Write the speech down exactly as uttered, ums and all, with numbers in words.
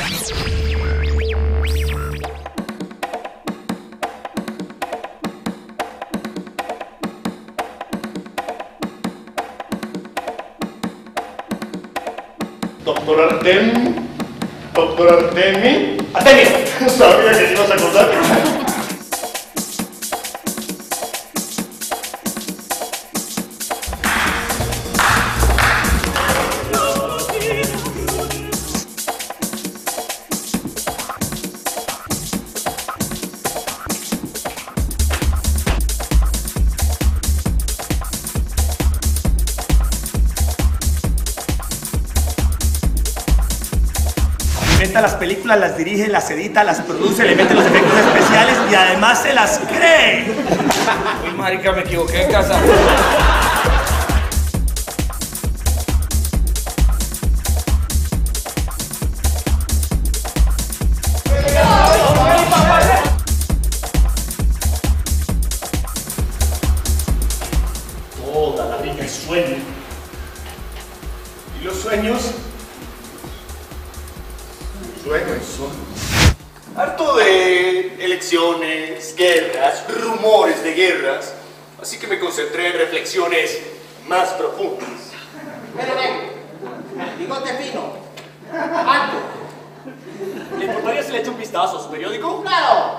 Doctor Artem, doctor Artemi. ¡Artemio! Sabía que te ibas a acordar. Inventa las películas, las dirige, las edita, las produce, le mete los efectos especiales y además se las cree. Uy, marica, me equivoqué de casa. Toda la vida es sueño. ¿Y los sueños? Sueños son. Harto de elecciones, guerras, rumores de guerras. Así que me concentré en reflexiones más profundas. Pero ven, bigote fino, alto. ¿Le importaría si le echo un vistazo a su periódico? Claro,